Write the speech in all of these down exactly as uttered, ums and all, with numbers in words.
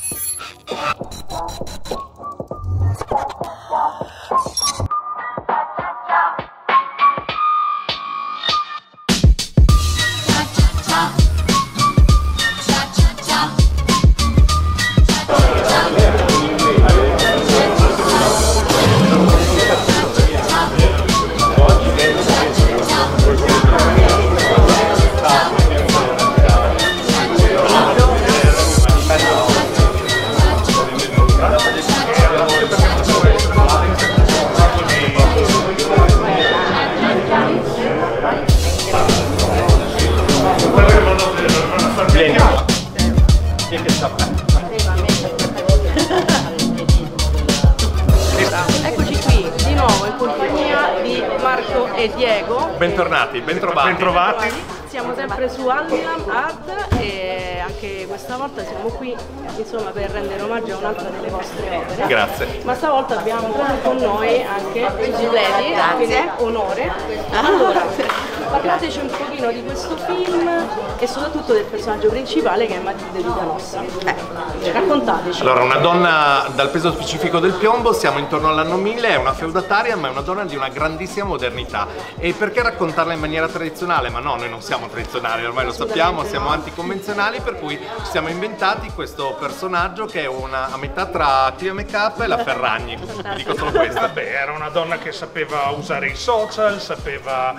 Eccoci qui di nuovo in compagnia di Marco e Diego. Bentornati, bentrovati. Bentrovati. Siamo sempre su Almilam Art e anche questa volta siamo qui insomma per rendere omaggio a un'altra delle vostre opere. Grazie. Ma stavolta abbiamo proprio con noi anche Giuseppe, quindi onore. Allora, parlateci un pochino di questo film e soprattutto del personaggio principale che è Matilde di Canossa. Eh, raccontateci. Allora, una donna dal peso specifico del piombo, siamo intorno all'anno mille, è una feudataria ma è una donna di una grandissima modernità. E perché raccontarla in maniera tradizionale? Ma no, noi non siamo tradizionali, ormai lo sappiamo, siamo anticonvenzionali, per cui ci siamo inventati questo personaggio che è una, a metà tra Clio Make-up e la Ferragni. Dico solo questo. Vabbè, era una donna che sapeva usare i social, sapeva...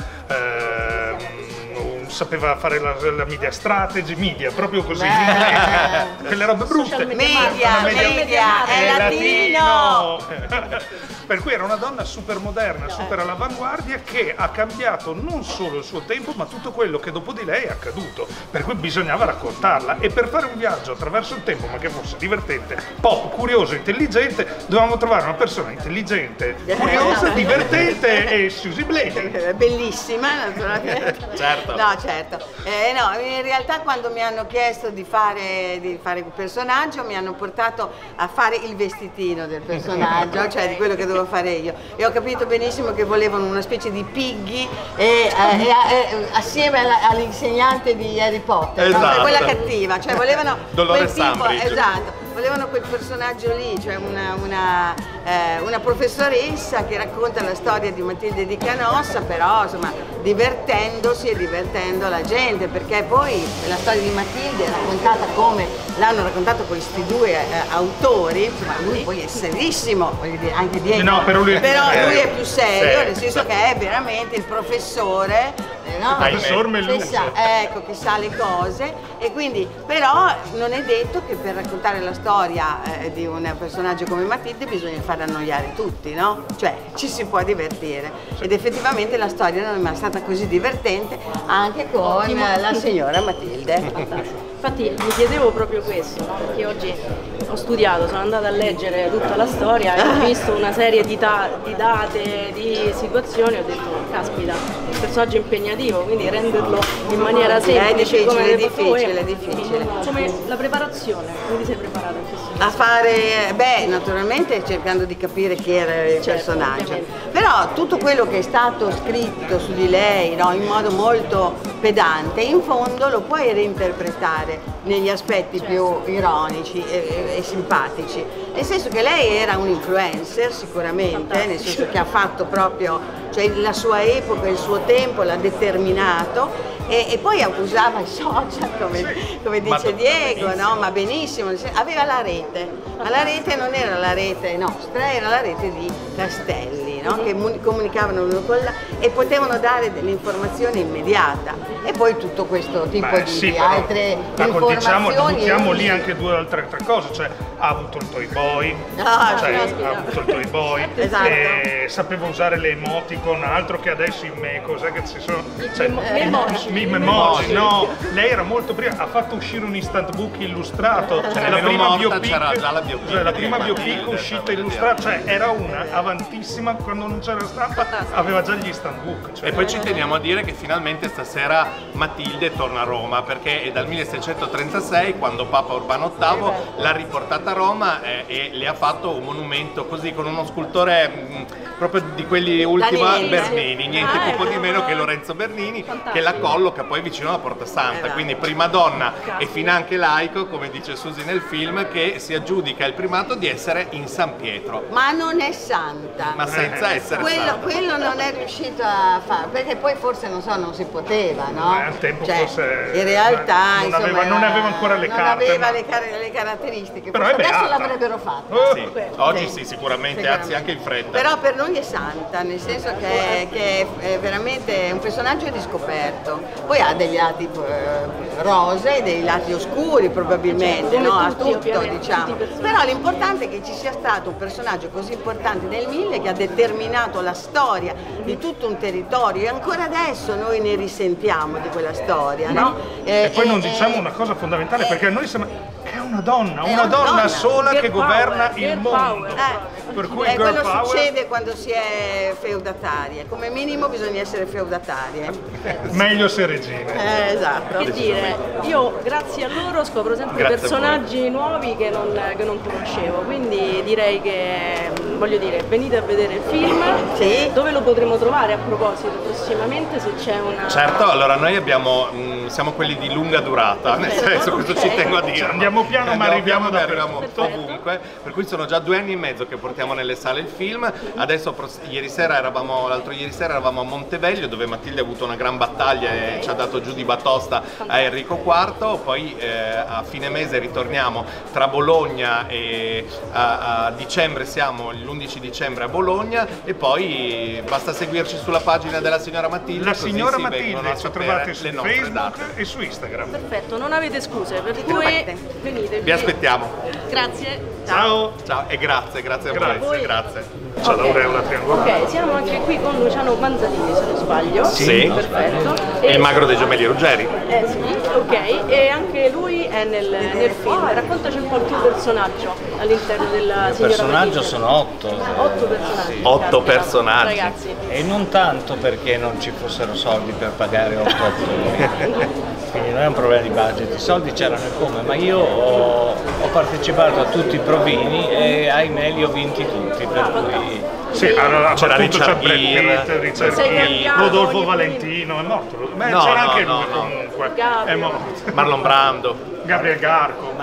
Ehm, sapeva fare la, la media strategy, media, proprio così, in inglese, quelle robe brutte. Media, media, media, è latino! Per cui era una donna super moderna, super all'avanguardia, che ha cambiato non solo il suo tempo, ma tutto quello che dopo di lei è accaduto. Per cui bisognava raccontarla, e per fare un viaggio attraverso il tempo, ma che fosse divertente, pop, curioso, intelligente, dovevamo trovare una persona intelligente, curiosa, divertente e Susie Blake. Bellissima, naturalmente. Certo. No, certo. Eh, no, in realtà quando mi hanno chiesto di fare, di fare il personaggio mi hanno portato a fare il vestitino del personaggio, cioè di quello che dovevo fare io. E ho capito benissimo che volevano una specie di Piggy e, eh, e, e, assieme all'insegnante di Harry Potter, esatto. No? Quella cattiva, cioè volevano Dolores quel tipo, Umbridge. esatto. Volevano quel personaggio lì, cioè una, una, eh, una professoressa che racconta la storia di Matilde di Canossa, però insomma divertendosi e divertendo la gente, perché poi la storia di Matilde è raccontata come l'hanno raccontato questi due eh, autori, insomma lui poi è serissimo, voglio dire, anche Diego, No, però lui è, però più lui serio. è più serio, Serio. nel senso che è veramente il professore, eh, no? Il professor che Meluso. sa, ecco, che sa le cose, e quindi però non è detto che per raccontare la storia eh, di un personaggio come Matilde bisogna far annoiare tutti, no? Cioè ci si può divertire, ed effettivamente la storia non è mai stata così divertente anche con la signora Matilde. Infatti mi chiedevo proprio questo, no? Perché oggi ho studiato, sono andata a leggere tutta la storia e ho visto una serie di, di date, di situazioni, ho detto caspita, un personaggio impegnativo, quindi renderlo in maniera semplice, è difficile, come è difficile, è difficile. Come la preparazione, come ti sei preparata in questo A fare, beh, naturalmente cercando di capire chi era il certo, personaggio, ovviamente. Però tutto quello che è stato scritto su di lei, no, in modo molto pedante, in fondo lo puoi reinterpretare negli aspetti certo. più ironici e, e simpatici, nel senso che lei era un influencer sicuramente, Fantastico. Nel senso che ha fatto proprio, cioè la sua epoca, il suo tempo l'ha determinato. E, e poi usava i social, come, come dice Diego, no? Ma benissimo, aveva la rete, ma la rete non era la rete nostra, era la rete di Castelli, no? Che comunicavano l'uno con l'altro e potevano dare dell'informazione immediata. E poi tutto questo tipo Beh, di, sì, di però, altre ecco, diciamo, informazioni. buttiamo lì anche due altre, altre cose, cioè ha avuto il Toy Boy, Ah, cioè, sì, ha avuto il Toy Boy, Esatto. e sapeva usare le emoticon, altro che adesso in me, cos'è che ci sono? Cioè, Memoji. i memoji, no, lei era molto prima, ha fatto uscire un instant book illustrato, cioè la prima biopic, la biopic, cioè la prima biopic uscita illustrata, cioè era una avantissima, quando non c'era stampa aveva già gli instant book. Cioè. E poi ci teniamo a dire che finalmente stasera Matilde torna a Roma, perché è dal milleseicentotrentasei, quando Papa Urbano ottavo l'ha riportata a Roma eh, e le ha fatto un monumento così con uno scultore mh, proprio di quelli ultima, Daniele. Bernini, niente Ah, po' di ecco. meno che Lorenzo Bernini, Fantastico. che la colloca poi vicino alla Porta Santa, Esatto. quindi prima donna e Caspita. finanche laico, come dice Susi nel film, che si aggiudica il primato di essere in San Pietro, Ma non è santa. ma senza essere Quello, santo. quello non è riuscito a fare, perché poi forse non so, non si poteva, no? Eh, al tempo Cioè, forse in realtà non insomma, aveva- non aveva ancora le non carte, aveva ma- le, car- le caratteristiche, Però forse è adesso beata. l'avrebbero fatto. Oh. Sì, oggi sì, sicuramente, anzi anche in fretta. Però per noi è santa, nel senso che, che è veramente un personaggio riscoperto. Poi ha degli lati eh, rose, dei lati oscuri probabilmente, Come no? Ha tutti, tutto, ovviamente, diciamo. tutti i personaggi. Però l'importante è che ci sia stato un personaggio così importante nel Mille che ha determinato la storia di tutto un territorio e ancora adesso noi ne risentiamo di quella storia, no? E poi non eh, diciamo eh, una cosa fondamentale, eh, perché a noi sembra che è una donna, È una una donna donna. sola Girl che governa power, il girl mondo. power. Eh, Per cui eh, girl quello power succede quando si è feudatarie, come minimo bisogna essere feudatarie. meglio se regine. Eh, esatto. Che dire, io grazie a loro scopro sempre Grazie a personaggi nuovi che non, che non conoscevo, quindi direi che, mh, voglio dire, venite a vedere il film. Sì. Dove lo potremo trovare a proposito prossimamente, se c'è una... Certo, allora noi abbiamo, mh, siamo quelli di lunga durata, nel Perfetto, senso, questo ok. ci tengo a dire. Cioè, andiamo piano, ma arriviamo piano, ma arriviamo dappertutto. ovunque, per cui sono già due anni e mezzo che portiamo nelle sale il film. Adesso pros- ieri sera eravamo, l'altro ieri sera eravamo a Monteveglio, dove Matilde ha avuto una gran battaglia e ci ha dato giù di batosta a Enrico quarto, poi eh, a fine mese ritorniamo tra Bologna e a, a dicembre siamo l'undici dicembre a Bologna, e poi basta seguirci sulla pagina della signora Matilde. La così signora si vengono Matilde a ci sapere trovate su le nostre Facebook date. e su Instagram. Perfetto, non avete scuse, per cui trovate. venite. Vi aspettiamo. Grazie. Ciao! Ciao e grazie, grazie a Grazie. voi. Grazie. Ciao Ok. Laureola Triangolare. Ok, siamo anche qui con Luciano Manzanini, se non sbaglio. Sì. Perfetto. E il magro dei gemelli Ruggeri. Eh sì, ok, e anche lui è nel, nel film. Raccontaci un po' il tuo personaggio all'interno della Il signora personaggio Matilde. sono otto Otto personaggi. Otto caspita. personaggi. Ragazzi, e non tanto perché non ci fossero soldi per pagare otto attori. Quindi non è un problema di budget, i soldi c'erano e come, ma io ho, ho partecipato a tutti i provini e ahimè li ho vinti tutti, per cui Sì, allora, C'era appunto c'è Richard Brad Gere. Pitt, Richard Sei Gere, cambiato, Rodolfo ogni- Valentino, è morto. Beh, No, c'era no, anche no, lui no. comunque, Gabriel. è morto. Marlon Brando. Gabriel Garco.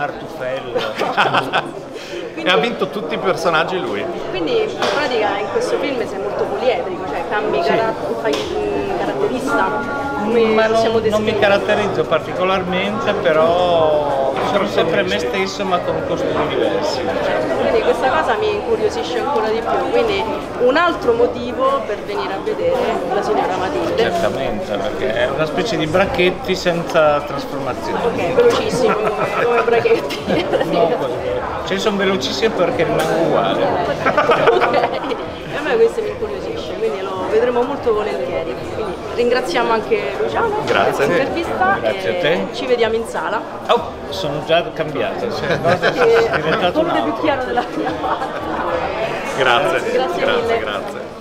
Martufello. E ha vinto tutti i personaggi lui. quindi in pratica in questo film sei molto poliedrico, cioè cambi cara- fai mm, caratterista. Come Ma possiamo non, non mi descrivere? caratterizzo particolarmente, però sono sempre me stesso ma con costumi diversi. Quindi questa cosa mi incuriosisce ancora di più, quindi un altro motivo per venire a vedere la signora Matilde. Certamente, perché è una specie di Bracchetti senza trasformazione. Ok, velocissimo come, come Braghetti. No, così. Cioè sono velocissimo perché rimango uguale. Ok, e a me questo mi incuriosisce, quindi lo vedremo molto volentieri. Quindi ringraziamo anche Luciano Grazie. per l'intervista Grazie a e te. ci vediamo in sala. Oh, sono già cambiato, cioè, guarda, sono Che è diventato un molto più altro. chiaro della prima volta. Grazie. Grazie grazie, mille. grazie.